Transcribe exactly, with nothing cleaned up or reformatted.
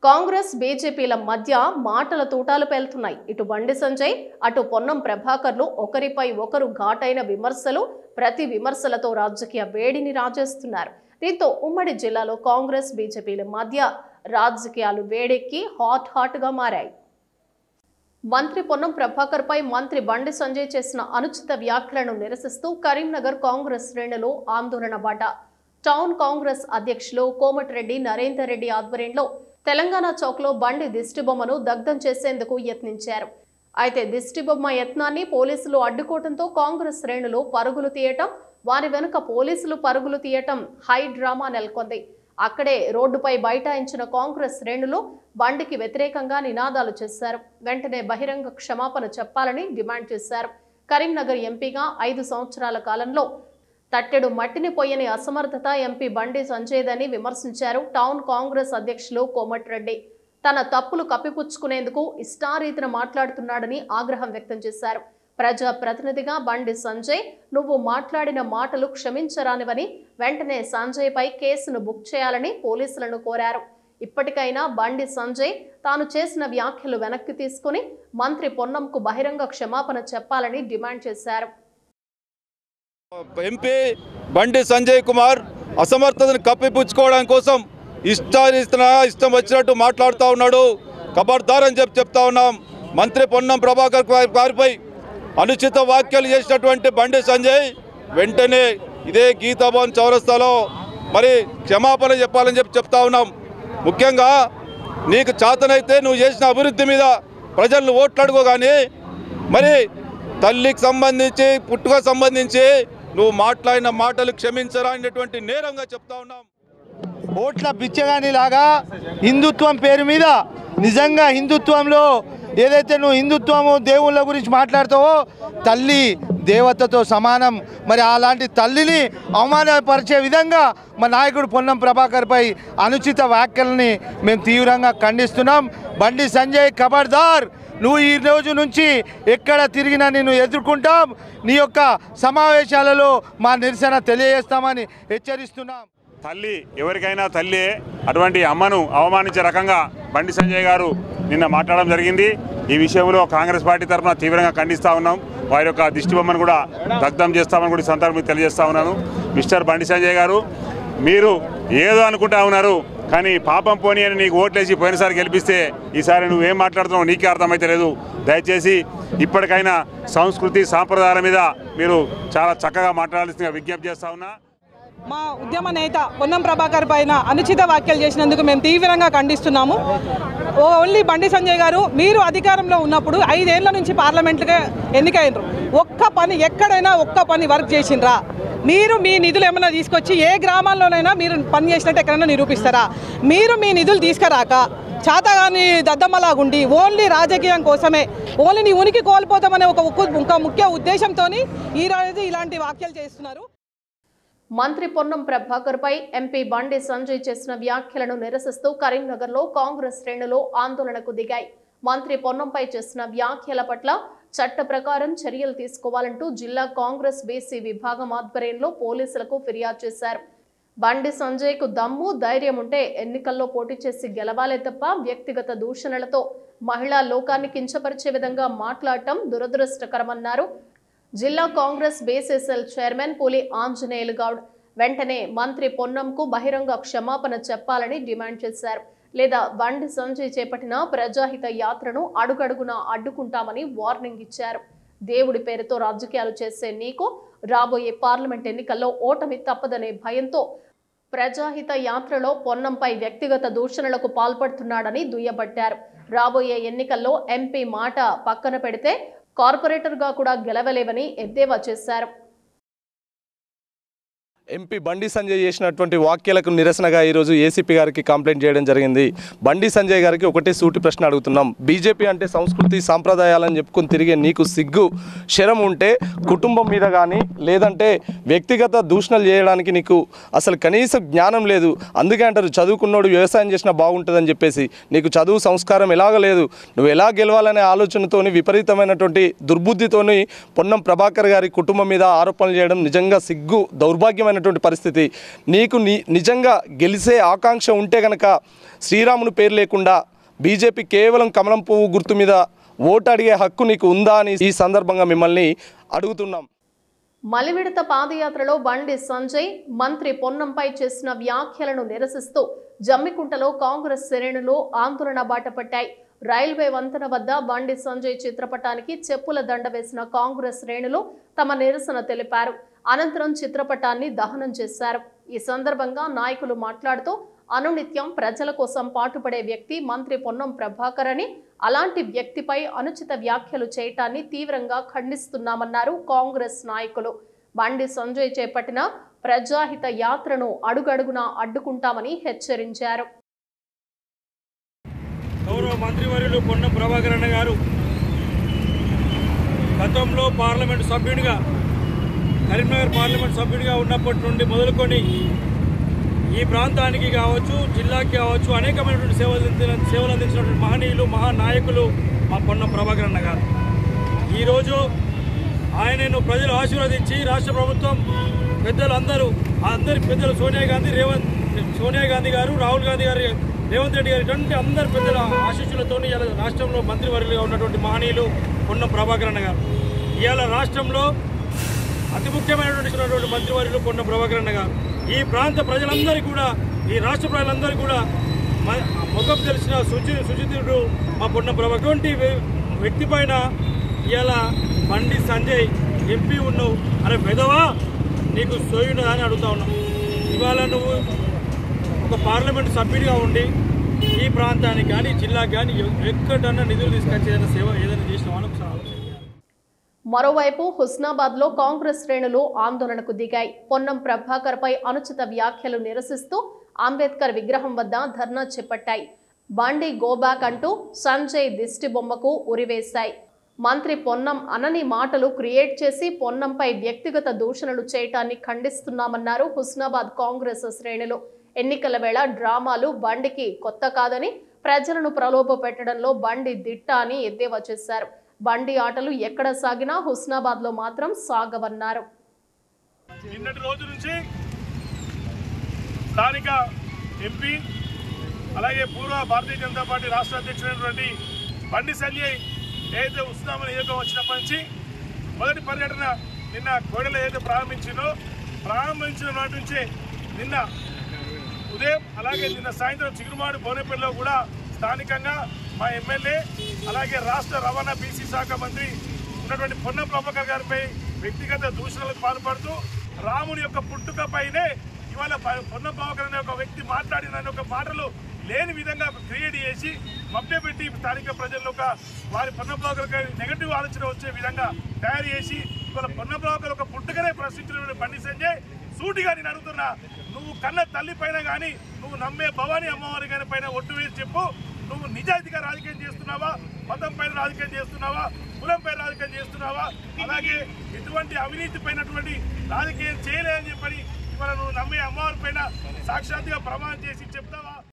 కాంగ్రెస్ బీజేపీల మధ్య మాటల తూటాలు పేలుతున్నాయి. ఇటు బండి సంజయ్ అటు పొన్నం ప్రభాకర్లు ఒకరిపై ఒకరు ఘాటైన విమర్శలు ప్రతి విమర్శలతో రాజకీయ వేడిని రాజేస్తున్నారు. దీంతో ఉమ్మడి జిల్లాలో కాంగ్రెస్ బీజేపీల మధ్య రాజకీయాలు వేడెక్కి హాట్ హాట్ గా మారాయి. మంత్రి పొన్నం ప్రభాకర్ పై మంత్రి బండి సంజయ్ చేసిన అనుచిత వ్యాఖ్యలను నిరసిస్తూ కరీంనగర్ కాంగ్రెస్ శ్రేణులు ఆందోళన బాట. టౌన్ కాంగ్రెస్ అధ్యక్షులు కోమటిరెడ్డి నరేందర్ రెడ్డి ఆధ్వర్యంలో తెలంగాణ చౌక్ లో బండి దిష్టిబొమ్మను దగ్ధం చేసేందుకు యత్నించారు. అయితే దిష్టిబొమ్మ యత్నాన్ని పోలీసులు అడ్డుకోవడంతో కాంగ్రెస్ శ్రేణులు పరుగులు తీయటం, వారి వెనుక పోలీసులు పరుగులు తీయటం హై డ్రామా నెలకొంది. అక్కడే రోడ్డుపై బైఠాయించిన కాంగ్రెస్ శ్రేణులు బండికి వ్యతిరేకంగా నినాదాలు చేశారు. వెంటనే బహిరంగ క్షమాపణ చెప్పాలని డిమాండ్ చేశారు. కరీంనగర్ ఎంపీగా ఐదు సంవత్సరాల కాలంలో తట్టెడు మట్టిని పోయని అసమర్థత ఎంపీ బండి సంజయ్దని విమర్శించారు టౌన్ కాంగ్రెస్ అధ్యక్షులు కోమటిరెడ్డి. తన తప్పులు కప్పిపుచ్చుకునేందుకు ఇష్టారీతిన మాట్లాడుతున్నాడని ఆగ్రహం వ్యక్తం చేశారు. ప్రజా ప్రతినిధిగా బండి సంజయ్ నువ్వు మాట్లాడిన మాటలు క్షమించరానివని వెంటనే సంజయ్ పై కేసును బుక్ చేయాలని పోలీసులను కోరారు. ఇప్పటికైనా బండి సంజయ్ తాను చేసిన వ్యాఖ్యలు వెనక్కి తీసుకుని మంత్రి పొన్నంకు బహిరంగ క్షమాపణ చెప్పాలని డిమాండ్ చేశారు. ఎంపీ బండి సంజయ్ కుమార్ అసమర్థతను కప్పిపుచ్చుకోవడం కోసం ఇష్టారీతన ఇష్టం వచ్చినట్టు మాట్లాడుతూ ఉన్నాడు. ఖబర్దార్ అని చెప్పి చెప్తా ఉన్నాం. మంత్రి పొన్నం ప్రభాకర్ గారిపై అనుచిత వ్యాఖ్యలు చేసినటువంటి బండి సంజయ్ వెంటనే ఇదే గీతాభవన్ చౌరస్తాలో మరి క్షమాపణ చెప్పాలని చెప్పి చెప్తా ఉన్నాం. ముఖ్యంగా నీకు చేతనైతే నువ్వు చేసిన అభివృద్ధి మీద ప్రజలను ఓట్లాడుకో, కానీ మరి తల్లికి సంబంధించి పుట్టుక సంబంధించి నువ్వు మాట్లాడిన మాటలు క్షమించరా అనేటువంటి నేరంగా చెప్తా ఉన్నాం. ఓట్ల బిచ్చగాని లాగా హిందుత్వం పేరు మీద నిజంగా హిందుత్వంలో ఏదైతే నువ్వు హిందుత్వము దేవుళ్ళ గురించి మాట్లాడతావో తల్లి దేవతతో సమానం. మరి అలాంటి తల్లిని అవమానపరిచే విధంగా మా నాయకుడు పొన్నం ప్రభాకర్పై అనుచిత వ్యాఖ్యలని మేము తీవ్రంగా ఖండిస్తున్నాం. బండి సంజయ్ ఖబర్దార్, నువ్వు ఈ రోజు నుంచి ఎక్కడ తిరిగినా నిన్ను ఎదుర్కొంటాం. నీ యొక్క సమావేశాలలో మా నిరసన తెలియజేస్తామని హెచ్చరిస్తున్నాం. తల్లి ఎవరికైనా తల్లి, అటువంటి అమ్మను అవమానించే రకంగా బండి సంజయ్ గారు నిన్న మాట్లాడడం జరిగింది. ఈ విషయంలో కాంగ్రెస్ పార్టీ తరఫున తీవ్రంగా ఖండిస్తూ ఉన్నాం. వారి యొక్క దిష్టిబొమ్మను కూడా దగ్ధం చేస్తామని కూడా ఈ సందర్భంగా తెలియజేస్తా ఉన్నాను. మిస్టర్ బండి సంజయ్ గారు, మీరు ఏదో అనుకుంటా ఉన్నారు, కానీ పాపం పోనీ అని నీకు ఓట్లేసి పోయినసారి గెలిపిస్తే ఈసారి నువ్వేం మాట్లాడుతున్నావు నీకే అర్థమైతే లేదు. దయచేసి ఇప్పటికైనా సంస్కృతి సాంప్రదాయాల మీద మీరు చాలా చక్కగా మాట్లాడాల్సిందిగా విజ్ఞప్తి చేస్తా ఉన్నా. మా ఉద్యమ నేత పొన్నం ప్రభాకర్ పైన అనుచిత వ్యాఖ్యలు చేసినందుకు మేము తీవ్రంగా ఖండిస్తున్నాము. ఓన్లీ బండి సంజయ్ గారు, మీరు అధికారంలో ఉన్నప్పుడు ఐదేళ్ల నుంచి పార్లమెంట్గా ఎన్నికైనరు. ఒక్క పని ఎక్కడైనా ఒక్క పని వర్క్ చేసిండ్రా? మీరు మీ నిధులు ఏమైనా తీసుకొచ్చి ఏ గ్రామాల్లోనైనా మీరు పని చేసినట్టు ఎక్కడైనా నిరూపిస్తారా? మీరు మీ నిధులు తీసుకురాక చాతగాని దద్దమ్మలాగుండి ఓన్లీ రాజకీయం కోసమే, ఓన్లీ నీ ఉనికి కోల్పోతామనే ఒక ఒక ముఖ్య ఉద్దేశంతో ఈరోజు ఇలాంటి వ్యాఖ్యలు చేస్తున్నారు. మంత్రి పొన్నం ప్రభాకర్ పై ఎంపీ బండి సంజయ్ చేసిన వ్యాఖ్యలను నిరసిస్తూ కరీంనగర్లో కాంగ్రెస్ శ్రేణులు ఆందోళనకు దిగాయి. మంత్రి పొన్నంపై చేసిన వ్యాఖ్యల పట్ల చట్ట ప్రకారం చర్యలు తీసుకోవాలంటూ జిల్లా కాంగ్రెస్ బీసీ విభాగం ఆధ్వర్యంలో పోలీసులకు ఫిర్యాదు చేశారు. బండి సంజయ్ కు దమ్ము ధైర్యం ఉంటే ఎన్నికల్లో పోటీ చేసి గెలవాలే తప్ప వ్యక్తిగత దూషణలతో మహిళా లోకాన్ని కించపరిచే విధంగా మాట్లాడటం దురదృష్టకరమన్నారు. జిల్లా కాంగ్రెస్ బీసీసీఎల్ చైర్మన్ పులి ఆంజనేయులు గౌడ్ వెంటనే మంత్రి పొన్నంకు బహిరంగ క్షమాపణ చెప్పాలని డిమాండ్ చేశారు. లేదా బండి సంజయ్ చేపట్టిన ప్రజాహిత యాత్రను అడుగడుగునా అడ్డుకుంటామని వార్నింగ్ ఇచ్చారు. దేవుడి పేరుతో రాజకీయాలు చేసే నీకు రాబోయే పార్లమెంట్ ఎన్నికల్లో ఓటమి తప్పదనే భయంతో ప్రజాహిత యాత్రలో పొన్నంపై వ్యక్తిగత దూషణలకు పాల్పడుతున్నాడని దుయ్యబట్టారు. రాబోయే ఎన్నికల్లో ఎంపీ మాట పక్కన పెడితే కార్పొరేటర్గా కూడా గెలవలేవని ఎద్దేవా చేశారు. ఎంపీ బండి సంజయ్ చేసినటువంటి వ్యాఖ్యలకు నిరసనగా ఈరోజు ఏసీపీ గారికి కంప్లైంట్ చేయడం జరిగింది. బండి సంజయ్ గారికి ఒకటే సూటి ప్రశ్న అడుగుతున్నాం. బీజేపీ అంటే సంస్కృతి సాంప్రదాయాలని చెప్పుకొని తిరిగే నీకు సిగ్గు శరం ఉంటే కుటుంబం మీద కానీ లేదంటే వ్యక్తిగత దూషణలు చేయడానికి నీకు అసలు కనీస జ్ఞానం లేదు. అందుకే అంటారు చదువుకున్నోడు వ్యవసాయం చేసినా బాగుంటుందని చెప్పేసి. నీకు చదువు సంస్కారం ఎలాగ లేదు. నువ్వు ఎలా గెలవాలనే ఆలోచనతోని విపరీతమైనటువంటి దుర్బుద్ధితోని పొన్నం ప్రభాకర్ గారి కుటుంబం మీద ఆరోపణలు చేయడం నిజంగా సిగ్గు దౌర్భాగ్యమైన చెప్పలేనటువంటి పరిస్థితి. నీకు ని నిజంగా గెలిసే ఆకాంక్ష ఉంటే కనుక శ్రీరాముని పేరు లేకుండా బీజేపీ కేవలం కమలం పువ్వు గుర్తు మీద ఓటు అడిగే హక్కు నీకు ఉందా అని ఈ సందర్భంగా మిమ్మల్ని అడుగుతున్నాం. మలివిడత పాదయాత్రలో బండి సంజయ్ మంత్రి పొన్నంపై చేసిన వ్యాఖ్యలను నిరసిస్తూ జమ్మికుంటలో కాంగ్రెస్ శ్రేణులు ఆందోళన బాటపట్టాయి. రైల్వే వంతెన వద్ద బండి సంజయ్ చిత్రపటానికి చెప్పుల దండ వేసిన కాంగ్రెస్ శ్రేణులు తమ నిరసన తెలిపారు. అనంతరం చిత్రపటాన్ని దహనం చేశారు. ఈ సందర్భంగా నాయకులు మాట్లాడుతూ అనునిత్యం ప్రజల కోసం పాటుపడే వ్యక్తి మంత్రి పొన్నం ప్రభాకర్ అని, అలాంటి వ్యక్తిపై అనుచిత వ్యాఖ్యలు చేయటాన్ని తీవ్రంగా ఖండిస్తున్నామన్నారు కాంగ్రెస్ నాయకులు. బండి సంజయ్ చేపట్టిన ప్రజాహిత యాత్రను అడుగడుగునా అడ్డుకుంటామని హెచ్చరించారు. గౌరవ మంత్రివర్యులు పొన్నం ప్రభాకర్ అన్న గారు గతంలో పార్లమెంటు సభ్యుడిగా కరీంనగర్ పార్లమెంట్ సభ్యుడిగా ఉన్నప్పటి నుండి మొదలుకొని ఈ ప్రాంతానికి కావచ్చు, జిల్లాకి కావచ్చు అనేకమైనటువంటి సేవలు సేవలు అందించినటువంటి మహనీయులు, మహానాయకులు మా పొన్నం ప్రభాకర్ అన్న గారు. ఈరోజు ఆయనను ప్రజలు ఆశీర్వదించి రాష్ట్ర ప్రభుత్వం పెద్దలు అందరూ అందరి పెద్దలు సోనియా గాంధీ రేవంత్ సోనియా గాంధీ గారు, రాహుల్ గాంధీ గారు, రేవంత్ రెడ్డి గారు ఇటువంటి అందరి పెద్దల ఆశీస్సులతో ఇవాళ రాష్ట్రంలో మంత్రివర్యులుగా ఉన్నటువంటి మహనీయులు పొన్నం ప్రభాకర్ అన్న గారు. ఇవాళ రాష్ట్రంలో అతి ముఖ్యమైనటువంటి మంత్రివర్యులు పొన్నం ప్రభాకర్ అన్న గారు. ఈ ప్రాంత ప్రజలందరికీ కూడా, ఈ రాష్ట్ర ప్రజలందరికీ కూడా ముఖం తెలిసిన సుచి సుచితుడు మా పొన్నం ప్రభాకర్. అటువంటి వ్యక్తి పైన ఇవాళ బండి సంజయ్ ఎంపీ ఉన్నావు అరే పెదవా నీకు సోయున్నదా అని అడుగుతా ఉన్నాం. ఇవాళ నువ్వు ఒక పార్లమెంట్ సభ్యుడిగా ఉండి ఈ ప్రాంతానికి కానీ జిల్లాకి కానీ ఎక్కడన్నా నిధులు తీసుకొచ్చి ఏదైనా సేవ ఏదైనా చేసిన వాళ్ళకు ఆలోచన. మరోవైపు హుస్నాబాద్ లో కాంగ్రెస్ శ్రేణులు ఆందోళనకు దిగాయి. పొన్నం ప్రభాకర్ పై అనుచిత వ్యాఖ్యలు నిరసిస్తూ అంబేద్కర్ విగ్రహం వద్ద ధర్నా చేపట్టాయి. బండి గోబ్యాక్ అంటూ సంజయ్ దిష్టి బొమ్మకు ఉరివేశాయి. మంత్రి పొన్నం అనని మాటలు క్రియేట్ చేసి పొన్నంపై వ్యక్తిగత దూషణలు చేయటాన్ని ఖండిస్తున్నామన్నారు హుస్నాబాద్ కాంగ్రెస్ శ్రేణులు. ఎన్నికల వేళ డ్రామాలు బండికి కొత్త కాదని, ప్రజలను ప్రలోభ పెట్టడంలో బండి దిట్ట అని ఎద్దేవా చేశారు. బండి ఆటలు ఎక్కడ సాగినా హుస్నాబాద్ లో మాత్రం సాగవన్నారు. నిన్నటి రోజు నుంచి స్థానిక ఎంపీ అలాగే పూర్వ భారతీయ జనతా పార్టీ రాష్ట్ర అధ్యక్షుడైనటువంటి బండి సంజయ్ ఏదైతే హుస్నాబాద్ నియోజకవర్గం వచ్చినప్పటి నుంచి మొదటి పర్యటన నిన్న కోడెలో ఏదైతే ప్రారంభించిందో ప్రారంభించిన నాటి నుంచే నిన్న ఉదయం అలాగే నిన్న సాయంత్రం చిగురుమాడు బోనేపల్లిలో కూడా స్థానికంగా మా ఎమ్మెల్యే అలాగే రాష్ట్ర రవాణా బీసీ శాఖ మంత్రి ఉన్నటువంటి పొన్నం ప్రభాకర్ గారిపై వ్యక్తిగత దూషణలకు పాల్పడుతూ రాముని యొక్క పుట్టుకపైనే ఇవాళ పొన్నం ప్రభాకర్ అనే ఒక వ్యక్తి మాట్లాడిన ఒక మాటలు లేని విధంగా క్రియేట్ చేసి మభ్యపెట్టి స్థానిక ప్రజల్లో ఒక వారి పొన్నం ప్రభాకర్ నెగటివ్ ఆలోచన వచ్చే విధంగా తయారు చేసి ఇవాళ పొన్నం ప్రభాకర్ ఒక పుట్టుకనే ప్రశ్నించిన బండి సంజయ్ సూటిగా నేను అడుగుతున్నా, నువ్వు కన్న తల్లి పైన కానీ నువ్వు నమ్మే భవానీ అమ్మవారి గారి పైన ఒట్టు వేసి చెప్పు, నువ్వు నిజాయితీగా రాజకీయం చేస్తున్నావా, మతం పైన రాజకీయం చేస్తున్నావా, కులం పైన రాజకీయం చేస్తున్నావా, అలాగే ఇటువంటి అవినీతి పైనటువంటి రాజకీయం చేయలేదని చెప్పని ఇవాళ నువ్వు నమ్మే అమ్మవారి పైన సాక్షాత్తుగా ప్రమాణం చేసి చెప్తావా?